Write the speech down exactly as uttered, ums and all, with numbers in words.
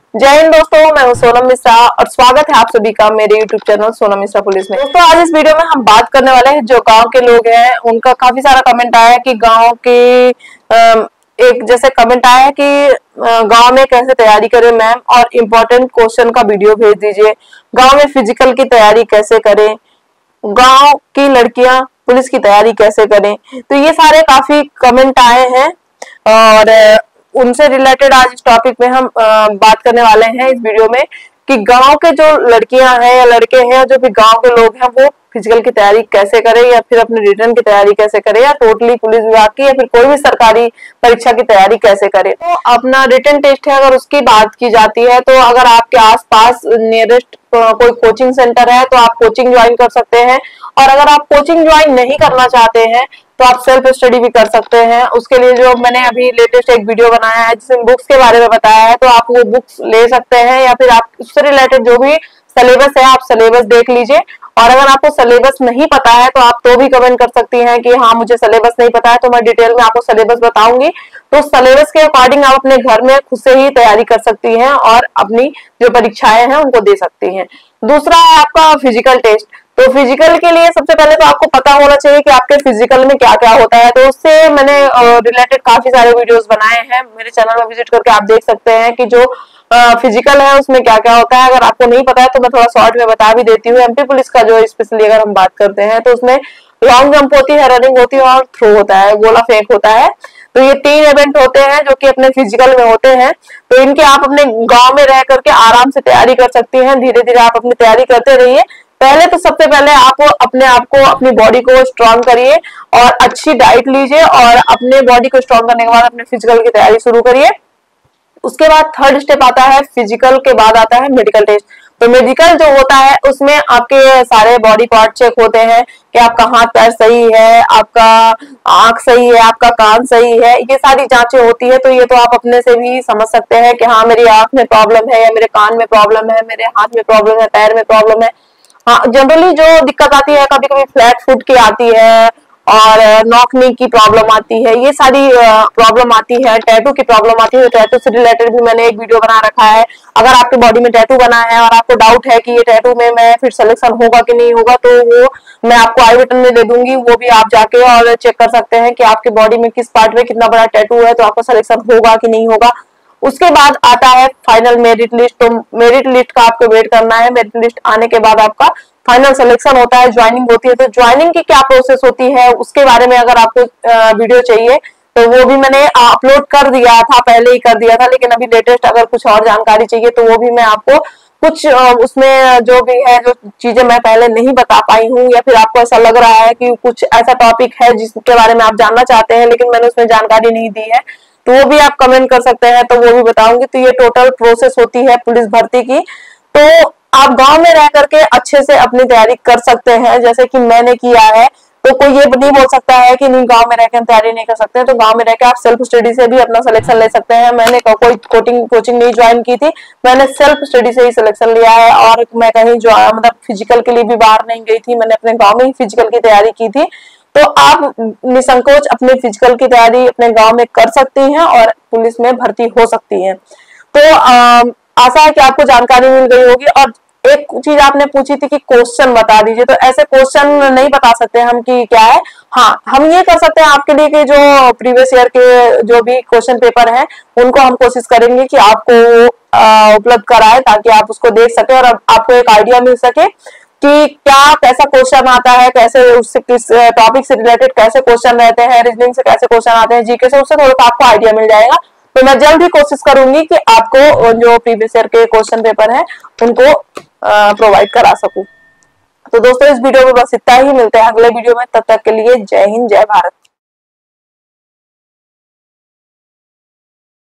जय हिंद दोस्तों, मैं हूं सोनम मिश्रा और स्वागत है आप सभी का मेरे YouTube channel Sonam Mishra police में। दोस्तों आज इस वीडियो में हम बात करने वाले हैं जो गांव के लोग हैं उनका काफी सारा कमेंट आया है कि गांव के एक जैसे कमेंट आया है कि गांव में कैसे तैयारी करें मैम, और इम्पोर्टेंट क्वेश्चन का वीडियो भेज दीजिए। गाँव में फिजिकल की तैयारी कैसे करें, गाँव की लड़कियां पुलिस की तैयारी कैसे करें। तो ये सारे काफी कमेंट आए हैं और उनसे रिलेटेड आज इस टॉपिक में हम बात करने वाले हैं इस वीडियो में कि गांव के जो लड़कियां हैं या लड़के हैं, जो भी गांव के लोग हैं, वो फिजिकल की तैयारी कैसे करें या फिर अपने रिटर्न की तैयारी कैसे करें या टोटली पुलिस विभाग की या फिर कोई भी सरकारी परीक्षा की तैयारी कैसे करें। तो अपना रिटर्न टेस्ट है, अगर उसकी बात की जाती है तो अगर आपके आसपास नियरेस्ट कोई कोचिंग सेंटर है तो आप कोचिंग ज्वाइन कर सकते हैं, और अगर आप कोचिंग ज्वाइन नहीं करना चाहते हैं तो आप सेल्फ स्टडी भी कर सकते हैं। उसके लिए जो मैंने अभी लेटेस्ट एक वीडियो बनाया है जिसमें बुक्स के बारे में बताया है, तो आप वो बुक्स ले सकते हैं या फिर आप उससे रिलेटेड जो भी सिलेबस है आप सिलेबस देख लीजिए। और अगर आपको सिलेबस नहीं पता है तो आप तो भी कमेंट कर सकती हैं कि हाँ मुझे सिलेबस नहीं पता है, तो मैं डिटेल में आपको सिलेबस बताऊंगी। तो सिलेबस के अकॉर्डिंग आप अपने घर में खुद से ही तैयारी कर सकती हैं और अपनी जो परीक्षाएं हैं उनको दे सकती हैं। दूसरा है आपका फिजिकल टेस्ट। तो फिजिकल के लिए सबसे पहले तो आपको पता होना चाहिए कि आपके फिजिकल में क्या क्या होता है। तो उससे मैंने रिलेटेड काफी सारे वीडियोस बनाए हैं, मेरे चैनल में विजिट करके आप देख सकते हैं कि जो फिजिकल है उसमें क्या क्या होता है। अगर आपको नहीं पता है तो मैं थोड़ा शॉर्ट में बता भी देती हूँ। एमपी पुलिस का जो स्पेशली अगर हम बात करते हैं तो उसमें लॉन्ग जंप होती है, रनिंग होती है और थ्रो होता है, गोला फेंक होता है। तो ये तीन इवेंट होते हैं जो कि अपने फिजिकल में होते हैं। तो इनके आप अपने गांव में रह करके आराम से तैयारी कर सकती हैं। धीरे धीरे आप अपनी तैयारी करते रहिए। पहले तो सबसे पहले आप अपने आप को अपनी बॉडी को स्ट्रांग करिए और अच्छी डाइट लीजिए, और अपने बॉडी को स्ट्रांग करने के बाद अपने फिजिकल की तैयारी शुरू करिए। उसके बाद थर्ड स्टेप आता है, फिजिकल के बाद आता है मेडिकल टेस्ट। तो मेडिकल जो होता है उसमें आपके सारे बॉडी पार्ट चेक होते हैं कि आपका हाथ पैर सही है, आपका आंख सही है, आपका कान सही है, ये सारी जांचें होती है। तो ये तो आप अपने से भी समझ सकते हैं कि हाँ मेरी आंख में प्रॉब्लम है या मेरे कान में प्रॉब्लम है, मेरे हाथ में प्रॉब्लम है, पैर में प्रॉब्लम है। हाँ, जनरली जो दिक्कत आती है कभी कभी फ्लैट फुट की आती है और नॉक नी की प्रॉब्लम आती है, ये सारी प्रॉब्लम आती है। टैटू की प्रॉब्लम आती है, टैटू से रिलेटेड भी मैंने एक वीडियो बना रखा है। अगर आपके बॉडी में टैटू बना है और आपको डाउट है कि ये टैटू में मैं फिर सिलेक्शन होगा कि नहीं होगा, तो वो मैं आपको आई बटन में दे दूंगी, वो भी आप जाके और चेक कर सकते हैं कि आपके बॉडी में किस पार्ट में कितना बड़ा टैटू है, तो आपका सिलेक्शन होगा कि नहीं होगा। उसके बाद आता है फाइनल मेरिट लिस्ट। तो मेरिट लिस्ट का आपको वेट करना है। मेरिट लिस्ट आने के बाद आपका फाइनल सिलेक्शन होता है, ज्वाइनिंग होती है। तो ज्वाइनिंग की क्या प्रोसेस होती है उसके बारे में अगर आपको वीडियो चाहिए तो वो भी मैंने अपलोड कर दिया था, पहले ही कर दिया था, लेकिन अभी लेटेस्ट अगर कुछ और जानकारी चाहिए तो वो भी मैं आपको कुछ उसमें जो भी है, जो चीजें मैं पहले नहीं बता पाई हूँ या फिर आपको ऐसा लग रहा है कि कुछ ऐसा टॉपिक है जिसके बारे में आप जानना चाहते हैं लेकिन मैंने उसमें जानकारी नहीं दी है, तो वो भी आप कमेंट कर सकते हैं, तो वो भी बताऊंगी। तो ये टोटल प्रोसेस होती है पुलिस भर्ती की। तो आप गांव में रह करके अच्छे से अपनी तैयारी कर सकते हैं जैसे कि मैंने किया है। तो कोई ये नहीं बोल सकता है कि नहीं गांव में रहकर तैयारी नहीं कर सकते। तो गांव में रहकर आप सेल्फ स्टडी से भी अपना सिलेक्शन ले सकते हैं। मैंने कोई कोचिंग कोचिंग नहीं ज्वाइन की थी, मैंने सेल्फ स्टडी से ही सिलेक्शन लिया है, और मैं कहीं जो मतलब फिजिकल के लिए भी बाहर नहीं गई थी, मैंने अपने गाँव में ही फिजिकल की तैयारी की थी। तो आप निसंकोच अपने फिजिकल की तैयारी अपने गांव में कर सकती हैं और पुलिस में भर्ती हो सकती हैं। तो आ, आशा है कि आपको जानकारी मिल गई होगी। और एक चीज आपने पूछी थी कि क्वेश्चन बता दीजिए, तो ऐसे क्वेश्चन नहीं बता सकते हम कि क्या है। हाँ, हम ये कर सकते हैं आपके लिए कि जो प्रीवियस ईयर के जो भी क्वेश्चन पेपर हैं उनको हम कोशिश करेंगे कि आपको उपलब्ध कराएं ताकि आप उसको देख सके और आपको एक आइडिया मिल सके कि क्या कैसा क्वेश्चन आता है, कैसे उससे किस टॉपिक से रिलेटेड कैसे क्वेश्चन रहते हैं, रीजनिंग से कैसे क्वेश्चन आते हैं, जीके से, उससे थोड़ा आपको आइडिया मिल जाएगा। तो मैं जल्द ही कोशिश करूंगी कि आपको जो प्रीवियस ईयर के क्वेश्चन पेपर हैं उनको प्रोवाइड करा सकूं। तो दोस्तों इस वीडियो में बस इतना ही, मिलते हैं अगले वीडियो में, तब तक के लिए जय हिंद जय भारत।